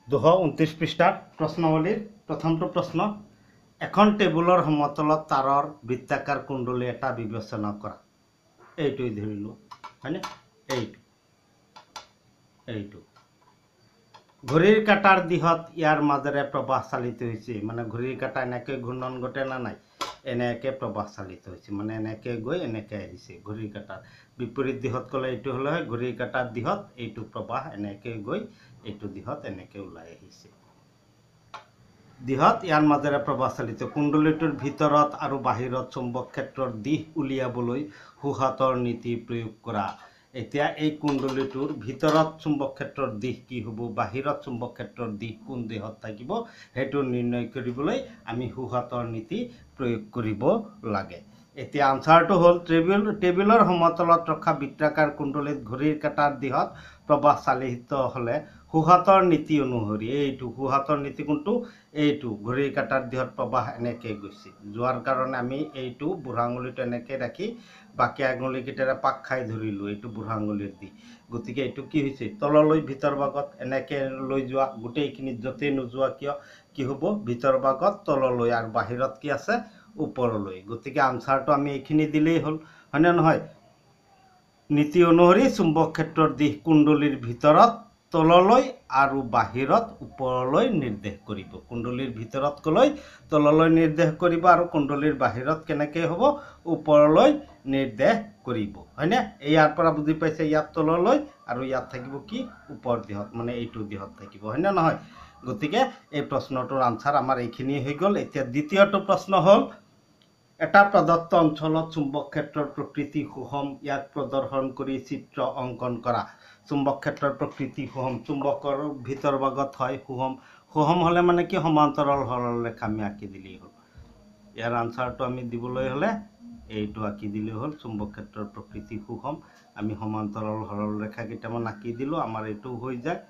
229 পৃষ্ঠাৰ প্ৰশ্নাৱলীৰ প্ৰথমটো প্ৰশ্ন এখন টেবুলৰ সমতলত তাৰৰ বৃত্তাকাৰ কুণ্ডলী এটা বিবেচনা কৰা এইটোই ধৰিলো হয়নে এইটো ঘড়ীৰ কাটাৰ দিশত ইয়াৰ মাজেৰে প্ৰবাহ চালিত হৈছে মানে ঘড়ীৰ কাটা এনেকৈ ঘূৰ্ণন ঘটে না নাই এনেকৈ প্ৰবাহ চালিত হৈছে মানে এনেকৈ গৈ এনেকৈ আহিছে ঘড়ীৰ কাটাৰ বিপৰীত দিশত ক'লে এইটো হ'লে হয় ঘড়ীৰ কাটাৰ দিশত এইটো প্ৰবাহ এনেকৈ গৈ এইটো দিশত এনেকৈ ওলাই আহিছে দিশত ইয়াৰ মাজেৰে প্ৰবাহ চালিত কুণ্ডলীটোৰ ভিতৰত আৰু বাহিৰত চুম্বক ক্ষেত্ৰৰ দিশ উলিয়াবলৈ সোঁহাতৰ নীতি প্ৰয়োগ কৰা এতিয়া এই কুণ্ডলীটোৰ ভিতৰত চুম্বক ক্ষেত্ৰৰ দিশ কি হ'ব বাহিৰত চুম্বক ক্ষেত্ৰৰ দিশ কোন দিশত থাকিব সেইটো নিৰ্ণয় কৰিবলৈ আমি সোঁহাতৰ নীতি প্ৰয়োগ কৰিব লাগে এতিয়া আনসাৰটো হ'ল টেবিলৰ সমতলত ৰখা বৃত্তাকাৰ কুণ্ডলীত ঘড়ীৰ কাটাৰ দিশত প্ৰবাহ চালিত হ'লে সোঁহাতৰ নীতি অনুসৰি এইটো সোঁহাতৰ নীতি কোনটো এইটো ঘড়ীৰ কাটাৰ দিশত প্ৰবাহ এনেকৈ গৈছে যোৱাৰ কাৰণে আমি এইটো বুঢ়া আঙুলিটো এনেকৈ ৰাখি বাকী আঙুলিকেইটাৰে পাক খাই ধৰিলোঁ এইটো বুঢ়া আঙুলিৰ দি গতিকে এইটো কি হৈছে তললৈ ভিতৰ ভাগত এনেকৈ লৈ যোৱা গোটেইখিনি য'তেই নোযোৱা কিয় কি হ'ব ভিতৰ ভাগত তললৈ আৰু বাহিৰত কি আছে ওপৰলৈ গতিকে আনসাৰটো আমি এইখিনি দিলেই হ'ল হয়নে নহয় নীতি অনুসৰি চুম্বক ক্ষেত্ৰৰ দিশ কুণ্ডলীৰ ভিতৰত তললৈ আৰু বাহিৰত ওপৰলৈ নিৰ্দেশ কৰিব কুণ্ডলীৰ ভিতৰত কলৈ তললৈ নিৰ্দেশ কৰিব আৰু কুণ্ডলীৰ বাহিৰত কেনেকৈ হ'ব ওপৰলৈ নিৰ্দেশ কৰিব হয়নে ইয়াৰ পৰা বুজি পাইছে ইয়াত তললৈ আৰু ইয়াত থাকিব কি ওপৰ দিশত মানে এইটো দিশত থাকিব হয়নে নহয় গতিকে এই প্ৰশ্নটোৰ আনসাৰ আমাৰ এইখিনি হৈ গ'ল এতিয়া দ্বিতীয়টো প্ৰশ্ন হ'ল এটা প্ৰদত্ত অঞ্চলত চুম্বক ক্ষেত্ৰৰ প্ৰকৃতি সুষম ইয়াক প্ৰদৰ্শন কৰি চিত্ৰ অংকন কৰা চুম্বক ক্ষেত্ৰৰ প্ৰকৃতি সুষম চুম্বকৰ ভিতৰ ভাগত হয় সুষম হ'লে মানে কি সমান্তৰাল সৰলৰেখা আমি আঁকি দিলেই হ'ল ইয়াৰ আনসাৰটো আমি দিবলৈ হ'লে এইটো আঁকি দিলেই হ'ল চুম্বক ক্ষেত্ৰৰ প্ৰকৃতি সুষম আমি সমান্তৰাল সৰলৰেখা কেইটামান আঁকি দিলোঁ আমাৰ এইটো হৈ যায়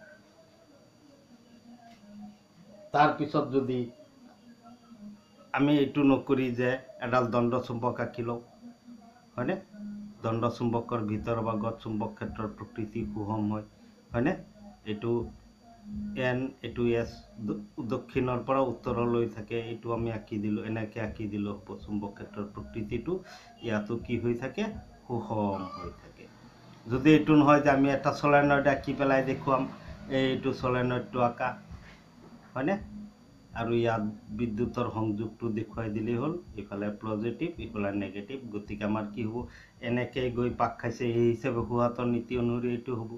তাৰ পিছত যদি আমি এইটো নকৰি যে এডাল দণ্ড চুম্বক আঁকি লওঁ হয়নে দণ্ড চুম্বকৰ ভিতৰ ভাগত চুম্বক ক্ষেত্ৰৰ প্ৰকৃতি সুষম হয় হয়নে এইটো এন এইটো এছ দক্ষিণৰ পৰা উত্তৰলৈ থাকে এইটো আমি আঁকি দিলোঁ এনেকৈ আঁকি দিলোঁ হ'ব চুম্বক ক্ষেত্ৰৰ প্ৰকৃতিটো ইয়াতো কি হৈ থাকে সুষম হৈ থাকে যদি এইটো নহয় যে আমি এটা সলেনয়েড আঁকি পেলাই দেখুৱাম এইটো সলেনয়েডটো আঁকা হয়নে আৰু ইয়াত বিদ্যুতৰ সংযোগটো দেখুৱাই দিলেই হ'ল ইফালে পজিটিভ ইফালে নেগেটিভ গতিকে আমাৰ কি হ'ব এনেকৈ গৈ পাক খাইছে এই হিচাপে সোঁহাতৰ নীতি অনুসৰি এইটো হ'ব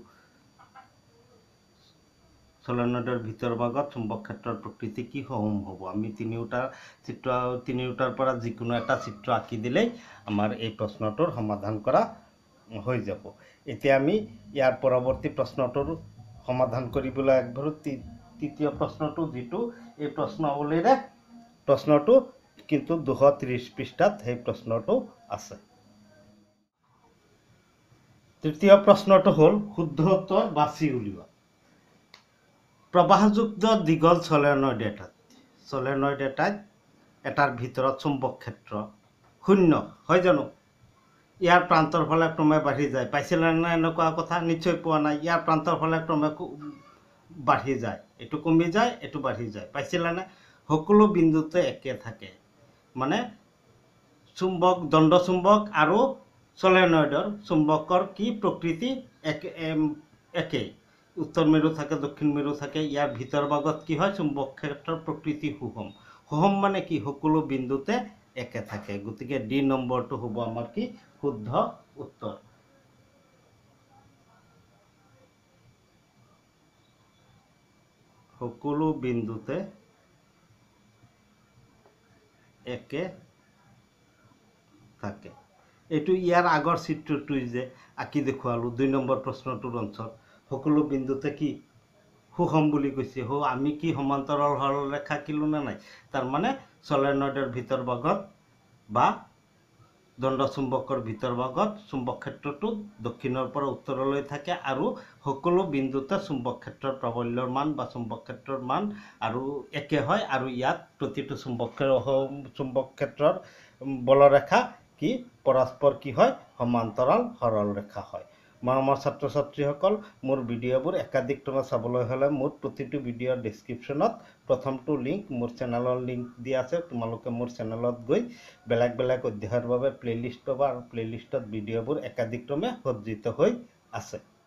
সলেনয়েডৰ ভিতৰ ভাগত চুম্বক ক্ষেত্ৰৰ প্ৰকৃতি কি সুষম হ'ব আমি তিনিওটাৰ পৰা যিকোনো এটা চিত্ৰ আঁকি দিলেই আমাৰ এই প্ৰশ্নটোৰ সমাধান কৰা হৈ যাব এতিয়া আমি ইয়াৰ পৰৱৰ্তী প্ৰশ্নটোৰ সমাধান কৰিবলৈ আগবাঢ়ো তৃতীয় প্ৰশ্নটো যিটো এই প্ৰশ্নাৱলীৰে প্ৰশ্নটো কিন্তু 230 পৃষ্ঠাত সেই প্ৰশ্নটো আছে তৃতীয় প্ৰশ্নটো হ'ল শুদ্ধ উত্তৰ বাছি উলিওৱা প্ৰবাহযুক্ত দীঘল সলেনয়েড এটাৰ ভিতৰত চুম্বক ক্ষেত্ৰ শূন্য হয় জানো ইয়াৰ প্ৰান্তৰ ফালে ক্ৰমে বাঢ়ি যায় পাইছিলে নে এনেকুৱা কথা নিশ্চয় পোৱা নাই ইয়াৰ প্ৰান্তৰ ফালে ক্ৰমে বাঢ়ি যায় এইটো কমি যায় এইটো বাঢ়ি যায় পাইছিলে নে সকলো বিন্দুতে একে থাকে মানে চুম্বক দণ্ড চুম্বক আৰু সলেনয়েডৰ চুম্বকৰ কি প্ৰকৃতি একেই উত্তৰ মেৰু থাকে দক্ষিণ মেৰু থাকে ইয়াৰ ভিতৰ ভাগত কি হয় চুম্বক ক্ষেত্ৰৰ প্ৰকৃতি সুষম মানে কি সকলো বিন্দুতে একে থাকে গতিকে ডি নম্বৰটো হ'ব আমাৰ কি শুদ্ধ উত্তৰ সকলো বিন্দুতে একে থাকে এইটো ইয়াৰ আগৰ চিত্ৰটোই যে আঁকি দেখুৱালোঁ 2 নম্বৰ প্ৰশ্নটোৰ অঞ্চল সকলো বিন্দুতে কি সুষম বুলি কৈছে আমি কি সমান্তৰাল সৰলৰেখা আঁকিলোঁ নে নাই তাৰমানে সলেনয়েডৰ ভিতৰ ভাগত বা দণ্ড চুম্বকৰ ভিতৰ ভাগত চুম্বক ক্ষেত্ৰটো দক্ষিণৰ পৰা উত্তৰলৈ থাকে আৰু সকলো বিন্দুতে চুম্বক ক্ষেত্ৰৰ প্ৰাবল্যৰ মান বা চুম্বক ক্ষেত্ৰৰ মান আৰু একে হয় আৰু ইয়াত প্ৰতিটো চুম্বক ক্ষেত্ৰৰ বলৰেখা কি পৰস্পৰ কি হয় সমান্তৰাল সৰলৰেখা হয় মৰমৰ ছাত্ৰ ছাত্ৰীসকল, মোৰ ভিডিঅ'বোৰ একাধিকক্ৰমে চাবলৈ হ'লে মোৰ প্ৰতিটো ভিডিঅ'ৰ ডেছক্ৰিপশ্যনত প্ৰথমটো লিংক মোৰ চেনেলৰ লিংক দিয়া আছে। তোমালোকে মোৰ চেনেলত গৈ বেলেগ বেলেগ অধ্যায়ৰ বাবে প্লে'লিষ্ট পাবা আৰু প্লে'লিষ্টত ভিডিঅ'বোৰ একাধিকক্ৰমে সজ্জিত হৈ আছে।